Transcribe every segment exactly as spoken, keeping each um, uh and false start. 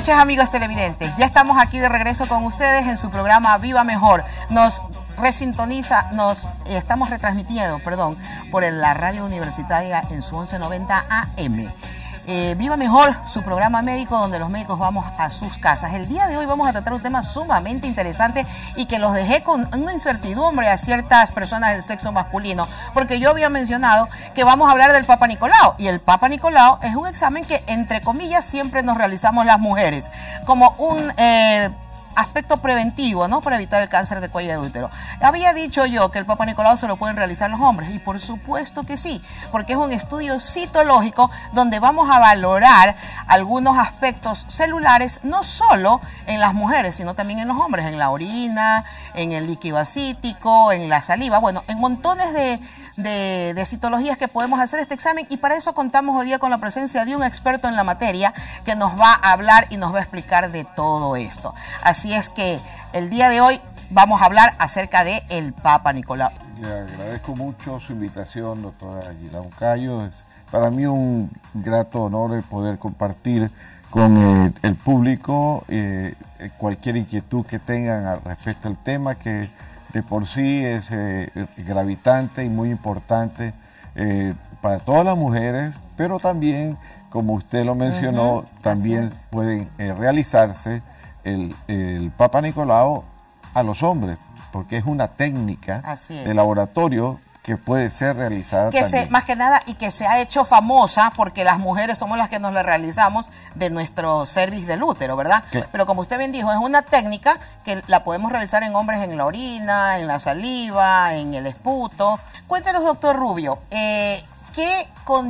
noches, amigos televidentes. Ya estamos aquí de regreso con ustedes en su programa Viva Mejor. Nos resintoniza, nos eh, estamos retransmitiendo, perdón, por la radio universitaria en su once noventa A M. Eh, Viva Mejor, su programa médico donde los médicos vamos a sus casas. El día de hoy vamos a tratar un tema sumamente interesante y que los dejé con una incertidumbre a ciertas personas del sexo masculino, porque yo había mencionado que vamos a hablar del Papa Nicolau, y el Papa Nicolau es un examen que, entre comillas, siempre nos realizamos las mujeres como un eh, aspecto preventivo, ¿no? Para evitar el cáncer de cuello de útero. Había dicho yo que el Papa Nicolau se lo pueden realizar los hombres, y por supuesto que sí, porque es un estudio citológico donde vamos a valorar algunos aspectos celulares, no solo en las mujeres, sino también en los hombres, en la orina, en el líquido acítico, en la saliva, bueno, en montones de, de, de citologías que podemos hacer este examen, y para eso contamos hoy día con la presencia de un experto en la materia que nos va a hablar y nos va a explicar de todo esto. Así Así es que el día de hoy vamos a hablar acerca de el Papa Nicolau. Le agradezco mucho su invitación, doctora Aguilar Moncayo. Es para mí un grato honor el poder compartir con eh, el público eh, cualquier inquietud que tengan al respecto al tema, que de por sí es eh, gravitante y muy importante eh, para todas las mujeres, pero también, como usted lo mencionó, uh-huh. también pueden eh, realizarse El, el Papa Nicolau a los hombres, porque es una técnica es. de laboratorio que puede ser realizada que también. Se, más que nada, y que se ha hecho famosa porque las mujeres somos las que nos la realizamos de nuestro cervix del útero, ¿verdad? Claro. Pero como usted bien dijo, es una técnica que la podemos realizar en hombres en la orina, en la saliva, en el esputo. Cuéntenos, doctor Rubio, eh, ¿qué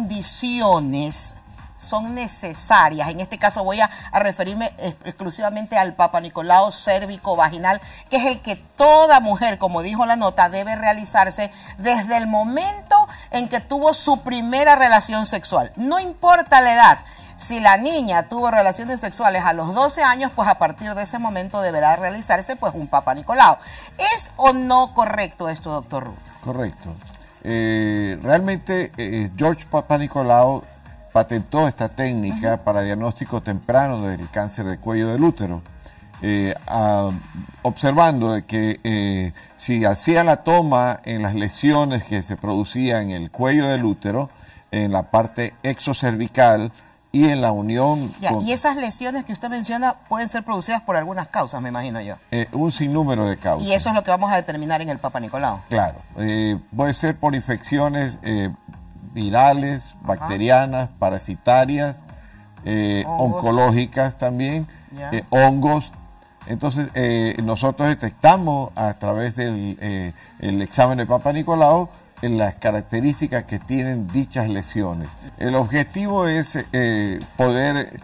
condiciones son necesarias? En este caso voy a, a referirme exclusivamente al Papa Nicolau cérvico-vaginal, que es el que toda mujer, como dijo la nota, debe realizarse desde el momento en que tuvo su primera relación sexual. No importa la edad. Si la niña tuvo relaciones sexuales a los doce años, pues a partir de ese momento deberá realizarse pues un Papa Nicolau. ¿Es o no correcto esto, doctor Rubio? Correcto. Eh, realmente eh, George Papa Nicolau patentó esta técnica uh-huh. para diagnóstico temprano del cáncer de cuello del útero, eh, a, observando que eh, si hacía la toma en las lesiones que se producían en el cuello del útero, en la parte exocervical y en la unión... Ya, con, y esas lesiones que usted menciona pueden ser producidas por algunas causas, me imagino yo. Eh, un sinnúmero de causas. Y eso es lo que vamos a determinar en el Papa Nicolau. Claro, eh, puede ser por infecciones eh, virales, bacterianas, Ajá. parasitarias, eh, oncológicas también, eh, hongos. Entonces, eh, nosotros detectamos a través del eh, el examen de Papa Nicolau en las características que tienen dichas lesiones. El objetivo es eh, poder,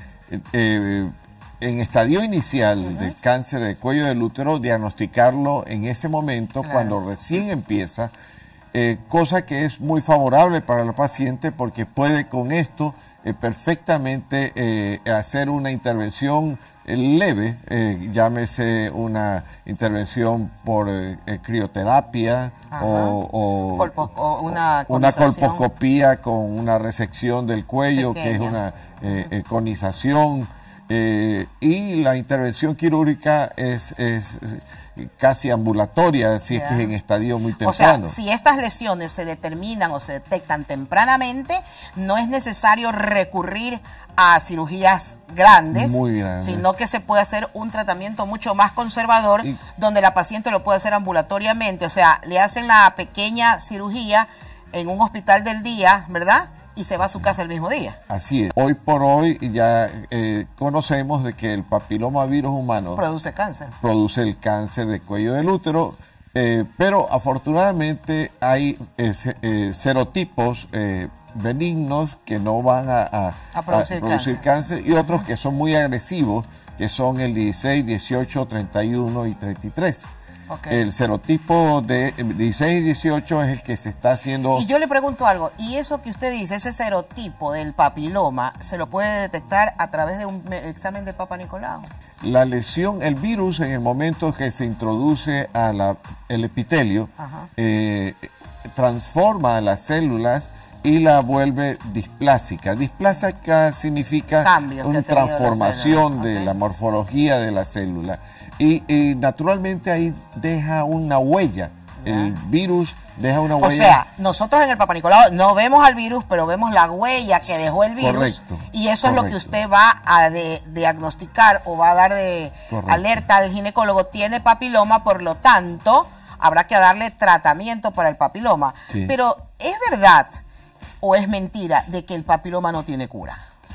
eh, en estadio inicial uh-huh. del cáncer de cuello del útero, diagnosticarlo en ese momento, claro. cuando recién empieza, Eh, cosa que es muy favorable para el paciente, porque puede con esto eh, perfectamente eh, hacer una intervención eh, leve, eh, llámese una intervención por eh, eh, crioterapia o, o, Colpo, o una, una colposcopía con una resección del cuello, pequeña. que es una eh, eh, conización, eh, y la intervención quirúrgica es... es casi ambulatoria, si yeah. es que es en estadio muy temprano. O sea, si estas lesiones se determinan o se detectan tempranamente, no es necesario recurrir a cirugías grandes, muy grandes, sino que se puede hacer un tratamiento mucho más conservador, y, donde la paciente lo puede hacer ambulatoriamente. O sea, le hacen la pequeña cirugía en un hospital del día, ¿verdad?, y se va a su casa el mismo día. Así es. Hoy por hoy ya eh, conocemos de que el papilomavirus humano produce cáncer. Produce el cáncer de cuello del útero, eh, pero afortunadamente hay eh, eh, serotipos eh, benignos que no van a, a, a producir, a producir cáncer. cáncer y otros uh-huh. que son muy agresivos, que son el dieciséis, dieciocho, treinta y uno y treinta y tres. Okay. El serotipo de dieciséis y dieciocho es el que se está haciendo... Y yo le pregunto algo, ¿y eso que usted dice, ese serotipo del papiloma, se lo puede detectar a través de un examen de Papa Nicolau? La lesión, el virus, en el momento que se introduce al epitelio, eh, transforma a las células y la vuelve displásica. Displásica significa Cambios una transformación de okay. la morfología de la célula. Y, y naturalmente ahí deja una huella. Ya. El virus deja una huella. O sea, nosotros en el Papa Nicolau no vemos al virus, pero vemos la huella que dejó el virus. Correcto. Y eso correcto. Es lo que usted va a de, diagnosticar o va a dar de correcto. Alerta al ginecólogo. Tiene papiloma, por lo tanto, habrá que darle tratamiento para el papiloma. Sí. Pero, ¿es verdad o es mentira de que el papiloma no tiene cura?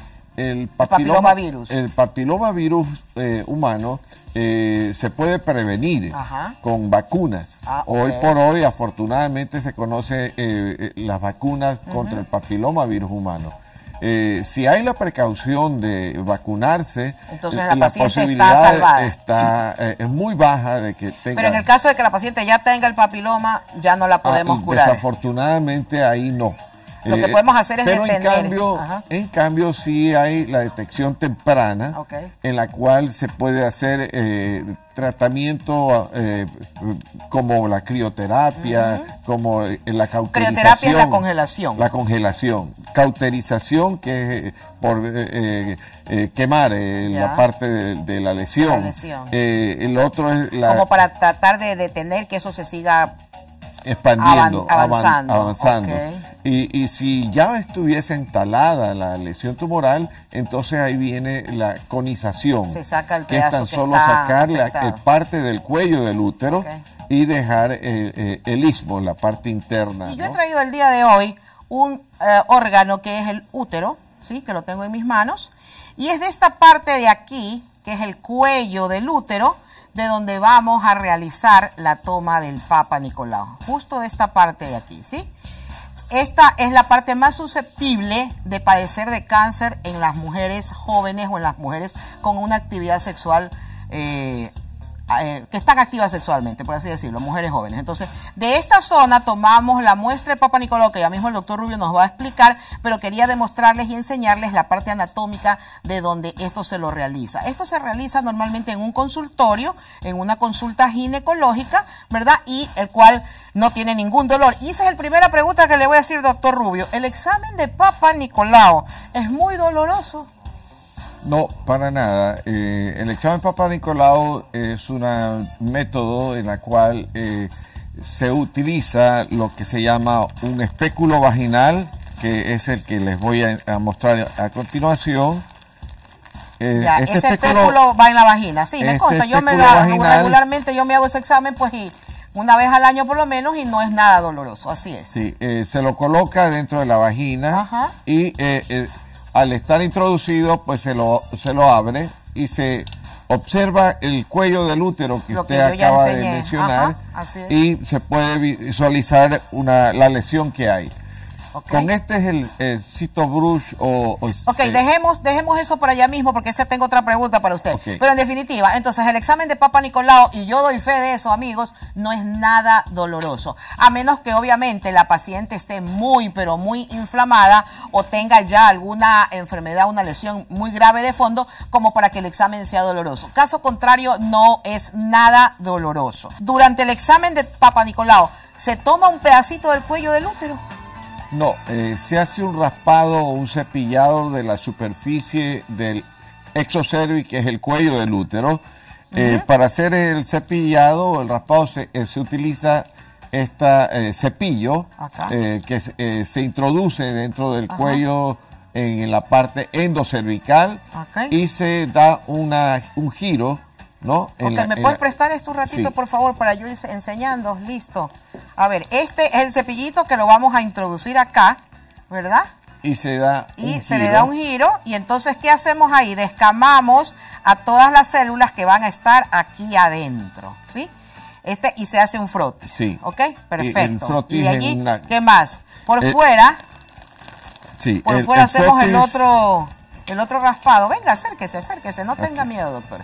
El papiloma, el papiloma virus, el papiloma virus eh, humano eh, se puede prevenir Ajá. con vacunas. Ah, okay. Hoy por hoy, afortunadamente, se conoce eh, las vacunas uh-huh. contra el papiloma virus humano. Eh, si hay la precaución de vacunarse, entonces la, la posibilidad está, salvada. está eh, es muy baja de que tenga. Pero en el caso de que la paciente ya tenga el papiloma, ya no la podemos ah, curar. Desafortunadamente ahí no. Lo que podemos hacer es Pero detener. en cambio, en cambio sí hay la detección temprana okay. en la cual se puede hacer eh, tratamiento eh, como la crioterapia, uh-huh. como la cauterización. Crioterapia es la congelación. La congelación. Cauterización, que es por eh, eh, quemar eh, la parte de, de la lesión. La lesión. Eh, el otro es la... Como para tratar de detener que eso se siga expandiendo, avan, avanzando. avanzando. Okay. Y, y si ya estuviese instalada la lesión tumoral, entonces ahí viene la conización. Se saca el que es tan que solo sacar la el parte del cuello del útero okay. y dejar eh, eh, el istmo, la parte interna. Y yo ¿no? he traído el día de hoy un eh, órgano que es el útero, ¿sí? Que lo tengo en mis manos, y es de esta parte de aquí, que es el cuello del útero, de donde vamos a realizar la toma del Papa Nicolau. Justo de esta parte de aquí, ¿sí? Esta es la parte más susceptible de padecer de cáncer en las mujeres jóvenes o en las mujeres con una actividad sexual eh, eh, que están activas sexualmente, por así decirlo, mujeres jóvenes. Entonces, de esta zona tomamos la muestra de Papa Nicolau, que ya mismo el doctor Rubio nos va a explicar, pero quería demostrarles y enseñarles la parte anatómica de donde esto se lo realiza. Esto se realiza normalmente en un consultorio, en una consulta ginecológica, ¿verdad? Y el cual no tiene ningún dolor. Y esa es la primera pregunta que le voy a decir, doctor Rubio. ¿El examen de Papa Nicolau es muy doloroso? No, para nada. Eh, el examen Papa Nicolau es un método en el cual eh, se utiliza lo que se llama un espéculo vaginal, que es el que les voy a, a mostrar a continuación. Eh, ya, este ese espéculo, espéculo va en la vagina, sí, me este consta. Yo me la, vaginal, regularmente yo me hago ese examen, pues, y una vez al año por lo menos, y no es nada doloroso, así es. Sí, eh, se lo coloca dentro de la vagina. Ajá. y eh, eh, al estar introducido, pues se lo, se lo abre y se observa el cuello del útero que lo usted que acaba de mencionar. Ajá, y se puede visualizar una, la lesión que hay. Okay. Con este es el, el CitoBrush o... o ok, eh, dejemos, dejemos eso por allá mismo porque esa tengo otra pregunta para usted. Okay. Pero en definitiva, entonces el examen de Papa Nicolau, y yo doy fe de eso, amigos, no es nada doloroso. A menos que obviamente la paciente esté muy, pero muy inflamada o tenga ya alguna enfermedad, una lesión muy grave de fondo, como para que el examen sea doloroso. Caso contrario, no es nada doloroso. Durante el examen de Papa Nicolau, ¿se toma un pedacito del cuello del útero? No, eh, se hace un raspado o un cepillado de la superficie del exocervix, que es el cuello del útero. Uh-huh. eh, para hacer el cepillado o el raspado se, eh, se utiliza este eh, cepillo eh, que eh, se introduce dentro del uh-huh. cuello en, en la parte endocervical okay. y se da una, un giro. ¿No? Ok, la, ¿me puedes la... prestar esto un ratito, sí. por favor, para yo ir enseñando? Listo. A ver, este es el cepillito que lo vamos a introducir acá, ¿verdad? Y se da Y se giro. le da un giro. Y entonces, ¿qué hacemos ahí? Descamamos a todas las células que van a estar aquí adentro, ¿sí? Este, y se hace un frotis. Sí. ¿Ok? Perfecto. Y, y de allí, una... ¿qué más? Por el... fuera, sí, por el, fuera el hacemos frotis... el otro... El otro raspado. Venga, acérquese, acérquese. No tenga okay. miedo, doctor.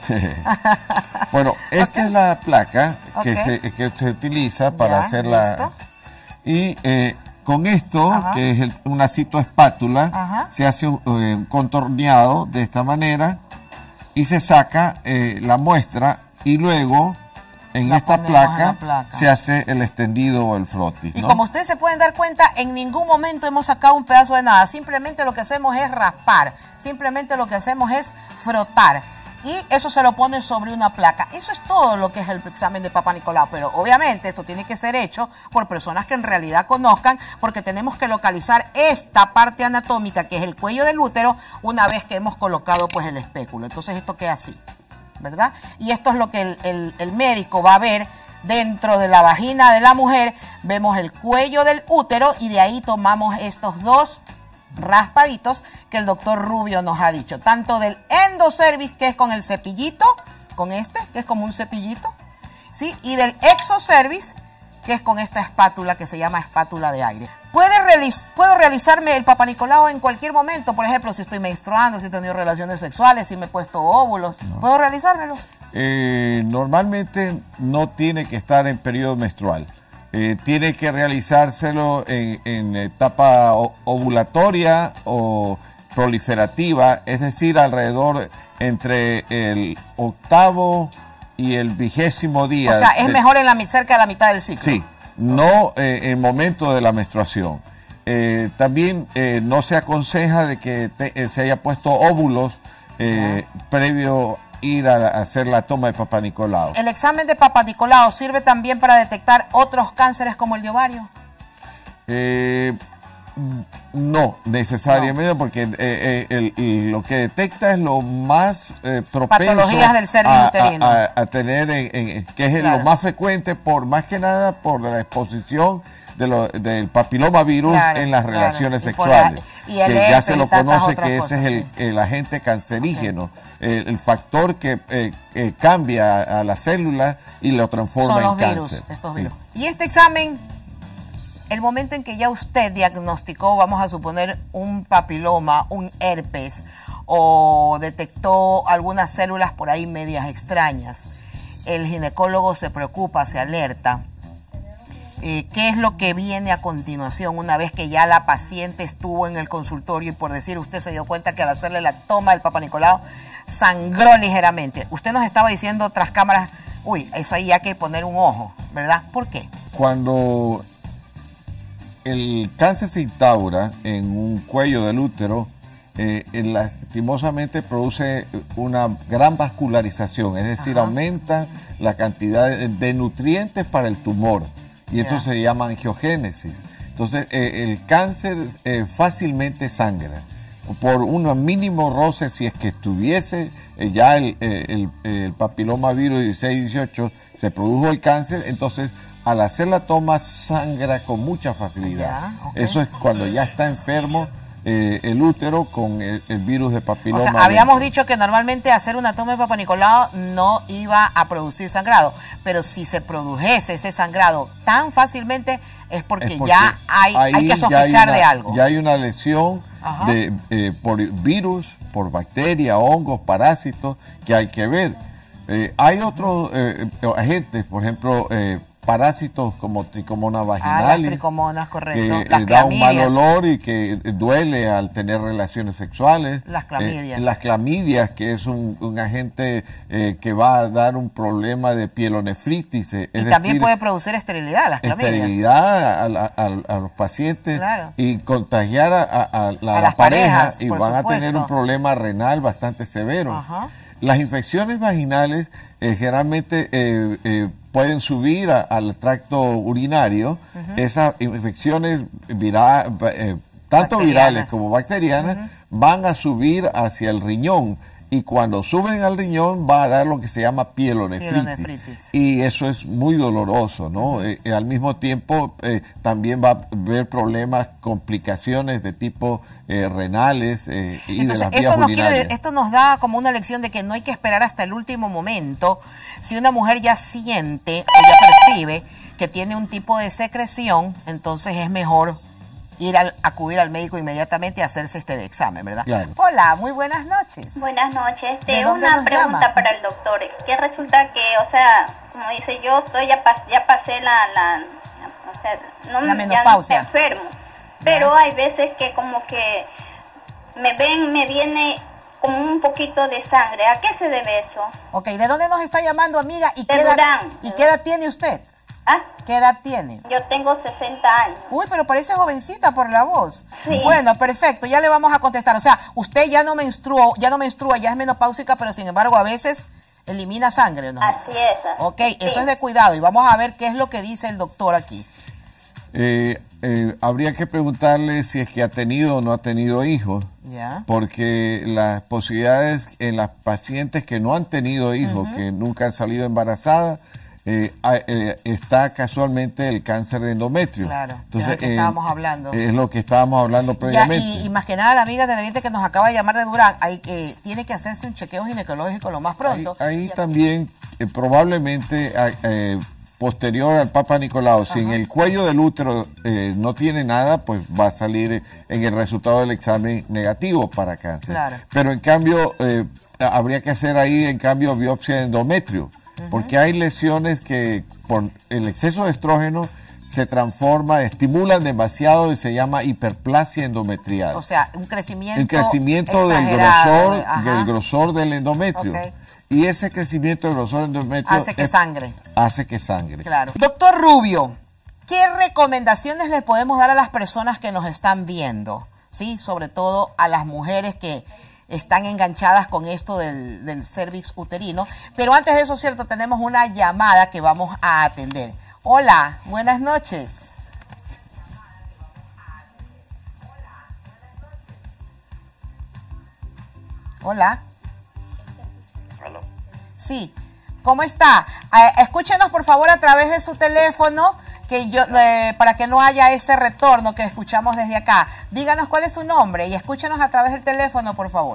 Bueno, esta okay. es la placa que, okay. se, que se utiliza para ya, hacer la... ¿listo? Y eh, con esto, Ajá. que es el, una citoespátula, Ajá. se hace un, eh, un contorneado de esta manera y se saca eh, la muestra y luego en La esta ponemos placa, en la placa. se hace el extendido o el frotis, Y ¿no? como ustedes se pueden dar cuenta, en ningún momento hemos sacado un pedazo de nada. Simplemente lo que hacemos es raspar. Simplemente lo que hacemos es frotar. Y eso se lo pone sobre una placa. Eso es todo lo que es el examen de Papa Nicolau. Pero obviamente esto tiene que ser hecho por personas que en realidad conozcan, porque tenemos que localizar esta parte anatómica, que es el cuello del útero, una vez que hemos colocado pues el espéculo. Entonces esto queda así, ¿verdad? Y esto es lo que el, el, el médico va a ver dentro de la vagina de la mujer. Vemos el cuello del útero y de ahí tomamos estos dos raspaditos que el doctor Rubio nos ha dicho, tanto del endocervix, que es con el cepillito, con este, que es como un cepillito, ¿sí? Y del exocervix, que es con esta espátula que se llama espátula de aire. ¿Puede realiz ¿Puedo realizarme el Papa Nicolau en cualquier momento? Por ejemplo, si estoy menstruando, si he tenido relaciones sexuales, si me he puesto óvulos, no. ¿Puedo realizármelo? Eh, normalmente no tiene que estar en periodo menstrual. Eh, tiene que realizárselo en, en etapa ovulatoria o proliferativa, es decir, alrededor entre el octavo y el vigésimo día. O sea, es de, mejor en la, cerca de la mitad del ciclo. Sí, no eh, en el momento de la menstruación. Eh, también eh, no se aconseja de que te, eh, se haya puesto óvulos eh, previo ir a, a hacer la toma de Papa Nicolau. ¿El examen de Papa Nicolau sirve también para detectar otros cánceres como el de ovario? Eh, no necesariamente, no. porque eh, eh, el, el, lo que detecta es lo más eh, propenso patologías del cervix a, uterino. A, a, a tener, en, en, que es claro. lo más frecuente, por más que nada por la exposición de lo, del papilomavirus claro, en las claro. relaciones y sexuales, la, y el que ya se lo conoce que ese es el, el agente cancerígeno, okay. el, el factor que eh, eh, cambia a la célula y lo transforma Son en los cáncer. Virus, estos virus. Sí. Y este examen, el momento en que ya usted diagnosticó, vamos a suponer, un papiloma, un herpes, o detectó algunas células por ahí medias extrañas, el ginecólogo se preocupa, se alerta. Eh, ¿Qué es lo que viene a continuación una vez que ya la paciente estuvo en el consultorio y, por decir, usted se dio cuenta que al hacerle la toma del Papa Nicolau sangró ligeramente? Usted nos estaba diciendo tras cámaras, uy, eso ahí hay que poner un ojo, ¿verdad? ¿Por qué? Cuando el cáncer se instaura en un cuello del útero, eh, lastimosamente produce una gran vascularización, es decir, Ajá. aumenta la cantidad de nutrientes para el tumor. Y eso yeah. se llama angiogénesis. Entonces, eh, el cáncer eh, fácilmente sangra. Por un mínimo roce, si es que estuviese eh, ya el, eh, el, el papilomavirus dieciséis dieciocho, se produjo el cáncer, entonces al hacer la toma sangra con mucha facilidad. Yeah, okay. Eso es cuando ya está enfermo eh, el útero con el, el virus de papiloma. O sea, habíamos dicho que normalmente hacer una toma de Papa Nicolau no iba a producir sangrado, pero si se produjese ese sangrado tan fácilmente es porque, es porque ya hay, hay que sospechar una, de algo. Ya hay una lesión de, eh, por virus, por bacterias, hongos, parásitos que hay que ver. Eh, hay otros eh, agentes, por ejemplo, eh, parásitos como tricomonas vaginales, ah, las tricomonas, correcto. que las da un mal olor y que duele al tener relaciones sexuales. Las clamidias. Eh, las clamidias, que es un, un agente eh, que va a dar un problema de pielonefritis. Eh, y es también decir, puede producir esterilidad, las clamidias. Esterilidad a, a, a, a los pacientes claro. y contagiar a, a, a, la, a las pareja parejas, y van supuesto. a tener un problema renal bastante severo. Ajá. Las infecciones vaginales eh, generalmente eh, eh, pueden subir a, al tracto urinario. Uh-huh. Esas infecciones vira, eh, tanto virales como bacterianas uh-huh. van a subir hacia el riñón. Y cuando suben al riñón va a dar lo que se llama pielonefritis. pielonefritis. Y eso es muy doloroso, ¿no? Uh-huh. eh, al mismo tiempo eh, también va a haber problemas, complicaciones de tipo eh, renales eh, y Entonces, de las esto vías nos urinarias. Quiere, esto nos da como una lección de que no hay que esperar hasta el último momento. Si una mujer ya siente o ya percibe que tiene un tipo de secreción, entonces es mejor ir al, acudir al médico inmediatamente y hacerse este examen, ¿verdad? Claro. Hola, muy buenas noches. Buenas noches. Este, una pregunta llama? para el doctor. Que resulta que, o sea, como dice yo, estoy ya, pas, ya pasé la, la, o sea, no, la menopausia. Ya no estoy enfermo, pero hay veces que como que me ven, me viene como un poquito de sangre. ¿A qué se debe eso? Ok, ¿de dónde nos está llamando, amiga? ¿Y, de qué edad, Durán. ¿y qué edad tiene usted? ¿Ah? ¿Qué edad tiene? Yo tengo sesenta años. Uy, pero parece jovencita por la voz. Sí. Bueno, perfecto, ya le vamos a contestar. O sea, usted ya no menstruó, ya no menstrua, ya es menopáusica, pero sin embargo a veces elimina sangre, ¿no? Así es. Ok, sí. eso es de cuidado y vamos a ver qué es lo que dice el doctor aquí. Eh, eh, habría que preguntarle si es que ha tenido o no ha tenido hijos, ¿Ya? porque las posibilidades en las pacientes que no han tenido hijos, uh-huh. que nunca han salido embarazadas, eh, eh, está casualmente el cáncer de endometrio. Claro, entonces, es lo que eh, estábamos hablando. Es lo que estábamos hablando previamente. Ya, y, y más que nada la amiga televidente que nos acaba de llamar de Durán, hay que, tiene que hacerse un chequeo ginecológico lo más pronto. Ahí, ahí también eh, probablemente... Eh, posterior al Papa Nicolau, si en el cuello del útero eh, no tiene nada, pues va a salir en el resultado del examen negativo para cáncer. Claro. Pero en cambio, eh, habría que hacer ahí, en cambio, biopsia de endometrio, uh-huh. porque hay lesiones que por el exceso de estrógeno se transforma, estimulan demasiado y se llama hiperplasia endometrial. O sea, un crecimiento El crecimiento del grosor, del grosor del endometrio. Okay. Y ese crecimiento del grosor endometrio hace que es, sangre. Hace que sangre. Claro. Doctor Rubio, ¿qué recomendaciones le podemos dar a las personas que nos están viendo? Sí, sobre todo a las mujeres que están enganchadas con esto del, del cervix uterino. Pero antes de eso, cierto, tenemos una llamada que vamos a atender. Hola, buenas noches. Hola. Sí, ¿cómo está? Eh, escúchenos por favor a través de su teléfono que yo, eh, para que no haya ese retorno que escuchamos desde acá. Díganos cuál es su nombre y escúchenos a través del teléfono, por favor.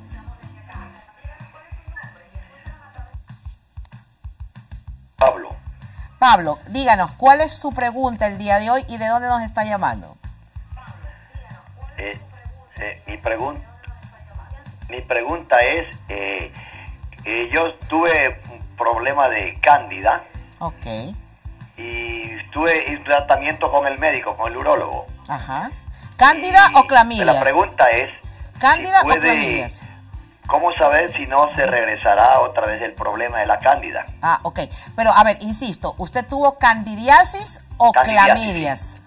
Pablo. Pablo, díganos, ¿cuál es su pregunta el día de hoy y de dónde nos está llamando? Eh, eh, mi, pregun mi pregunta es... Eh, Eh, yo tuve un problema de cándida. Ok. Y estuve en tratamiento con el médico, con el urólogo. Ajá. ¿Cándida y o clamidias? La pregunta es... ¿Cándida si puede, o clamidias? ¿Cómo saber si no se regresará otra vez el problema de la cándida? Ah, ok. Pero, a ver, insisto, ¿usted tuvo candidiasis o candidiasis. clamidias?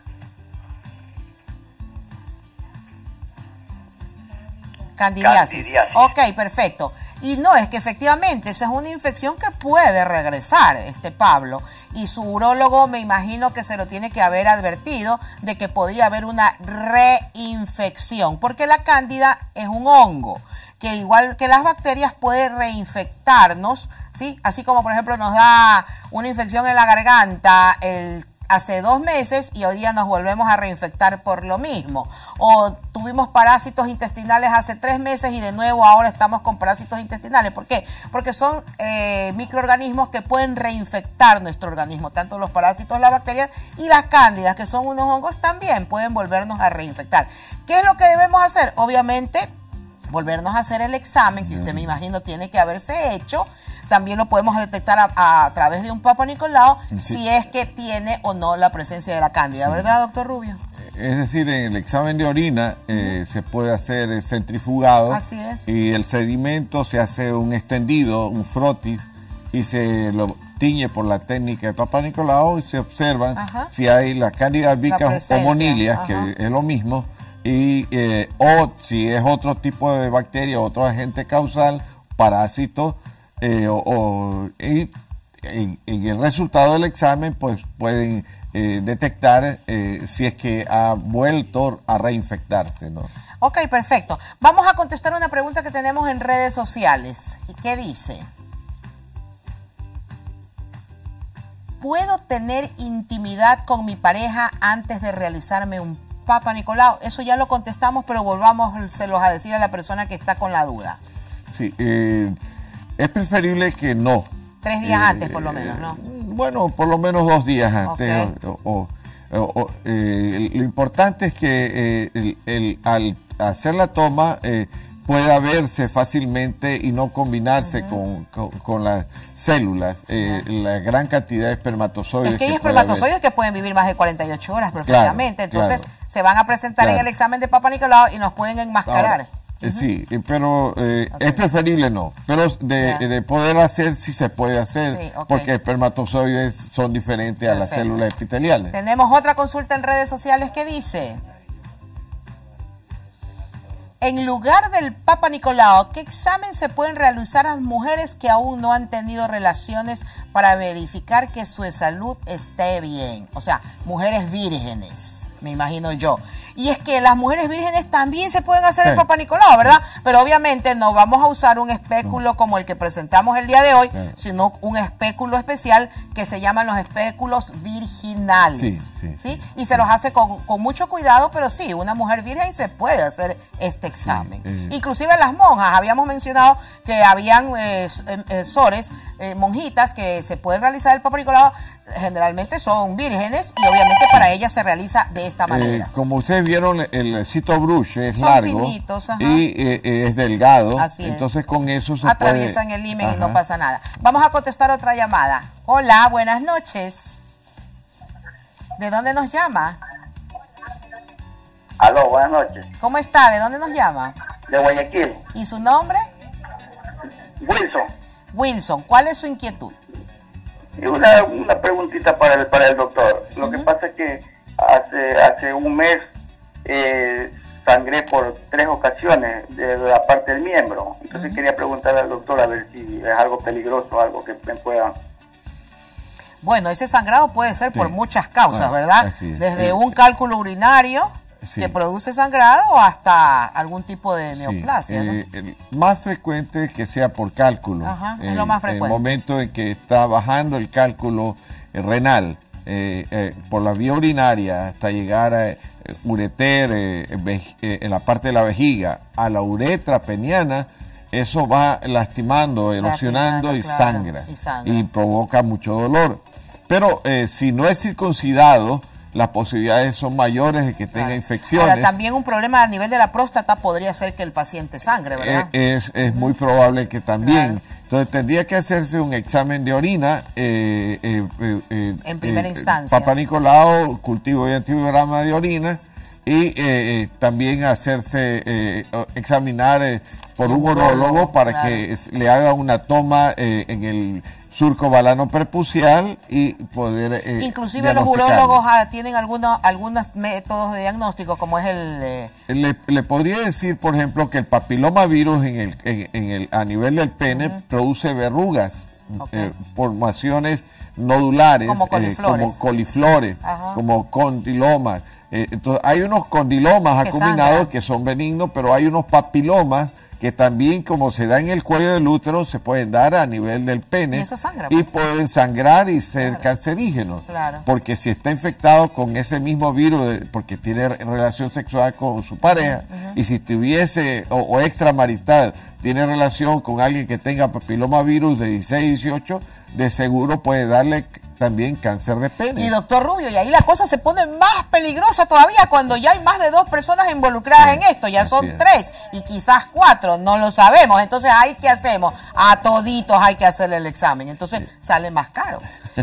Candidiasis. Candidiasis. Ok, perfecto. Y no, es que efectivamente esa es una infección que puede regresar, este Pablo. Y su urólogo me imagino que se lo tiene que haber advertido de que podía haber una reinfección. Porque la cándida es un hongo que igual que las bacterias puede reinfectarnos, ¿sí? Así como por ejemplo nos da una infección en la garganta el hace dos meses y hoy día nos volvemos a reinfectar por lo mismo. O tuvimos parásitos intestinales hace tres meses y de nuevo ahora estamos con parásitos intestinales. ¿Por qué? Porque son eh, microorganismos que pueden reinfectar nuestro organismo. Tanto los parásitos, las bacterias y las cándidas, que son unos hongos, también pueden volvernos a reinfectar. ¿Qué es lo que debemos hacer? Obviamente, volvernos a hacer el examen, que usted me imagino tiene que haberse hecho. También lo podemos detectar a, a través de un Papa Nicolau, sí, si es que tiene o no la presencia de la cándida, ¿verdad, doctor Rubio? Es decir, en el examen de orina eh, se puede hacer centrifugado. Así es. Y el sedimento se hace un extendido, un frotis, y se lo tiñe por la técnica de Papa Nicolau y se observan Ajá. si hay la cándida albicans o monilias, que es lo mismo, y eh, o si es otro tipo de bacteria, otro agente causal, parásito. Eh, o, o y, en, en el resultado del examen pues pueden eh, detectar eh, si es que ha vuelto a reinfectarse, ¿no? Ok, perfecto. Vamos a contestar una pregunta que tenemos en redes sociales. ¿Qué dice? ¿Puedo tener intimidad con mi pareja antes de realizarme un Papa Nicolau? Eso ya lo contestamos, pero volvamos se los a decir a la persona que está con la duda. Sí, eh, es preferible que no. Tres días eh, antes, por lo menos, ¿no? Bueno, por lo menos dos días antes. Okay. O, o, o, o, eh, lo importante es que eh, el, el, al hacer la toma eh, pueda verse fácilmente y no combinarse uh-huh. con, con, con las células, eh, uh-huh. la gran cantidad de espermatozoides. Es que hay que espermatozoides haber. que pueden vivir más de cuarenta y ocho horas perfectamente. Claro, Entonces claro, se van a presentar claro. en el examen de Papa Nicolau y nos pueden enmascarar. Ahora, Uh-huh. Sí, pero eh, okay. es preferible no, pero de, yeah. de poder hacer sí se puede hacer, sí, okay. porque espermatozoides son diferentes Perfecto. a las células epiteliales. Tenemos otra consulta en redes sociales que dice: en lugar del Papa Nicolau, ¿qué examen se pueden realizar a las mujeres que aún no han tenido relaciones para verificar que su salud esté bien? O sea, mujeres vírgenes, me imagino yo. Y es que las mujeres vírgenes también se pueden hacer sí. el Papa Nicolau, ¿verdad? Sí. Pero obviamente no vamos a usar un espéculo no. como el que presentamos el día de hoy, sí. sino un espéculo especial que se llaman los espéculos virginales. Sí, sí, ¿sí? Sí. Y se los hace con, con mucho cuidado, pero sí, una mujer virgen se puede hacer este examen. Sí, sí. Inclusive las monjas, habíamos mencionado que habían eh, eh, sores, eh, monjitas que se pueden realizar el Papa Nicolau, generalmente son vírgenes y obviamente para ellas se realiza de esta manera. Eh, como ustedes vieron, el cito brush es son largo finitos, y eh, es delgado, Así entonces es. con eso se atraviesan puede... el himen y no pasa nada. Vamos a contestar otra llamada. Hola, buenas noches. ¿De dónde nos llama? Aló, buenas noches. ¿Cómo está? ¿De dónde nos llama? De Guayaquil. ¿Y su nombre? Wilson. Wilson, ¿cuál es su inquietud? Una, una preguntita para el, para el doctor. Lo uh-huh. que pasa es que hace, hace un mes eh, sangré por tres ocasiones de la parte del miembro. Entonces uh-huh. quería preguntarle al doctor a ver si es algo peligroso, algo que me pueda... Bueno, ese sangrado puede ser sí. por muchas causas, bueno, ¿verdad? Desde sí. un cálculo urinario sí. que produce sangrado hasta algún tipo de neoplasia. Sí. Eh, ¿no? El más frecuente es que sea por cálculo. Ajá, es eh, lo más frecuente. En el momento en que está bajando el cálculo eh, renal eh, eh, por la vía urinaria hasta llegar a eh, ureter eh, eh, en la parte de la vejiga a la uretra peniana, eso va lastimando, erosionando y, claro, sangra, y sangra y provoca mucho dolor. Pero eh, si no es circuncidado, las posibilidades son mayores de que tenga claro. infecciones. Ahora, también un problema a nivel de la próstata podría ser que el paciente sangre, ¿verdad? Eh, es es muy probable que también. Claro. Entonces tendría que hacerse un examen de orina. Eh, eh, eh, eh, en primera eh, instancia. Papa Nicolau, cultivo y antibiograma de orina. Y eh, eh, también hacerse, eh, examinar eh, por un urólogo para claro. que le haga una toma eh, en el surco balano perpucial y poder eh, inclusive los urólogos ah, tienen algunos algunos métodos de diagnóstico, como es el eh... le, le podría decir, por ejemplo, que el papilomavirus en el, en, en el a nivel del pene uh-huh. produce verrugas, okay. eh, formaciones nodulares como coliflores, eh, como, coliflores como condilomas. Eh, entonces hay unos condilomas que acuminados sangra. que son benignos, pero hay unos papilomas que también, como se da en el cuello del útero, se pueden dar a nivel del pene. Y eso sangra, y pueden sangrar y ser claro. cancerígenos. Claro. Porque si está infectado con ese mismo virus, de, porque tiene relación sexual con su pareja, uh-huh. y si tuviese, o, o extramarital, tiene relación con alguien que tenga papilomavirus de dieciséis, dieciocho, de seguro puede darle también cáncer de pene. Y doctor Rubio, y ahí la cosa se pone más peligrosa todavía cuando ya hay más de dos personas involucradas sí, en esto, ya son tres y quizás cuatro, no lo sabemos. Entonces, ¿ahí qué hacemos? A toditos hay que hacerle el examen, entonces sí. sale más caro.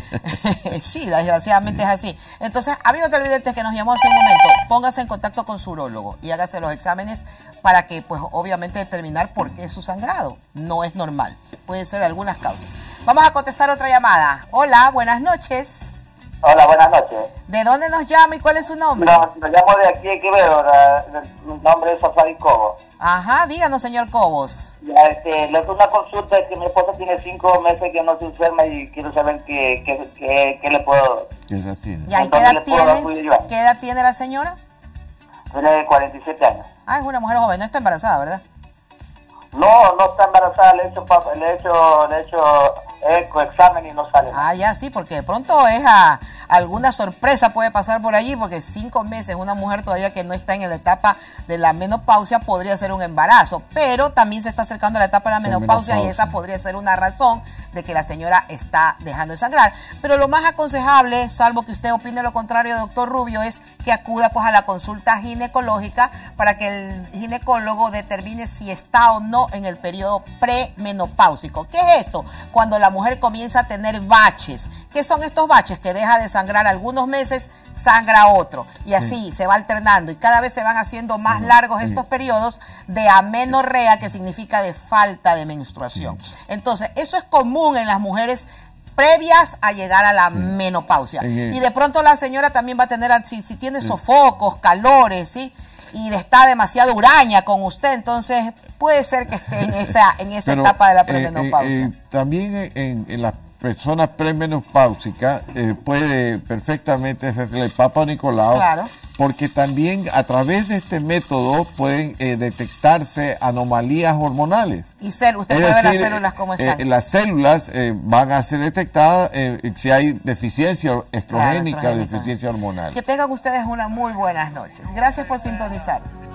Sí, desgraciadamente sí. es así. Entonces, amigo televidentes que nos llamó hace un momento, póngase en contacto con su urólogo y hágase los exámenes para que, pues, obviamente determinar por qué es su sangrado. No es normal, puede ser de algunas causas. Vamos a contestar otra llamada. Hola, buenas noches. Hola, buenas noches. ¿De dónde nos llama y cuál es su nombre? No, nos llamo de aquí de Quevedo, el nombre es Safari Cobos. Ajá, díganos, señor Cobos. Ya, este, le una consulta, es que mi esposa tiene cinco meses que no se enferma y quiero saber qué, qué, qué, qué le puedo... ¿Qué edad tiene? ¿Y ahí qué edad tiene? ¿Qué edad tiene la señora? Tiene cuarenta y siete años. Ah, es una mujer joven, no está embarazada, ¿verdad? No, no está embarazada, le he hecho, le he hecho, le he hecho eco, examen y no sale nada. Ah, ya sí, porque de pronto es a, alguna sorpresa puede pasar por allí, porque cinco meses, una mujer todavía que no está en la etapa de la menopausia podría ser un embarazo, pero también se está acercando a la etapa de la menopausia, menopausia y esa podría ser una razón de que la señora está dejando de sangrar. Pero lo más aconsejable, salvo que usted opine lo contrario, doctor Rubio, es que acuda pues a la consulta ginecológica para que el ginecólogo determine si está o no en el periodo premenopáusico. ¿Qué es esto? Cuando la mujer comienza a tener baches. ¿Qué son estos baches? Que deja de sangrar algunos meses, sangra otro. Y así sí. se va alternando. Y cada vez se van haciendo más uh-huh. largos estos uh-huh. periodos de amenorrea, que significa de falta de menstruación. Sí. Entonces, eso es común en las mujeres previas a llegar a la sí. menopausia. Sí. Y de pronto la señora también va a tener, si, si tiene sí. sofocos, calores, ¿sí? y está demasiado huraña con usted, entonces puede ser que esté en esa, en esa Pero, etapa de la premenopausia. Eh, eh, también en, en las personas premenopáusicas eh, puede perfectamente hacerse el Papa Nicolau, claro. porque también a través de este método pueden eh, detectarse anomalías hormonales. Y cel usted es puede decir, ver las células cómo están. Eh, las células eh, van a ser detectadas eh, si hay deficiencia estrogénica, claro, deficiencia hormonal. Que tengan ustedes unas muy buenas noches. Gracias por sintonizar.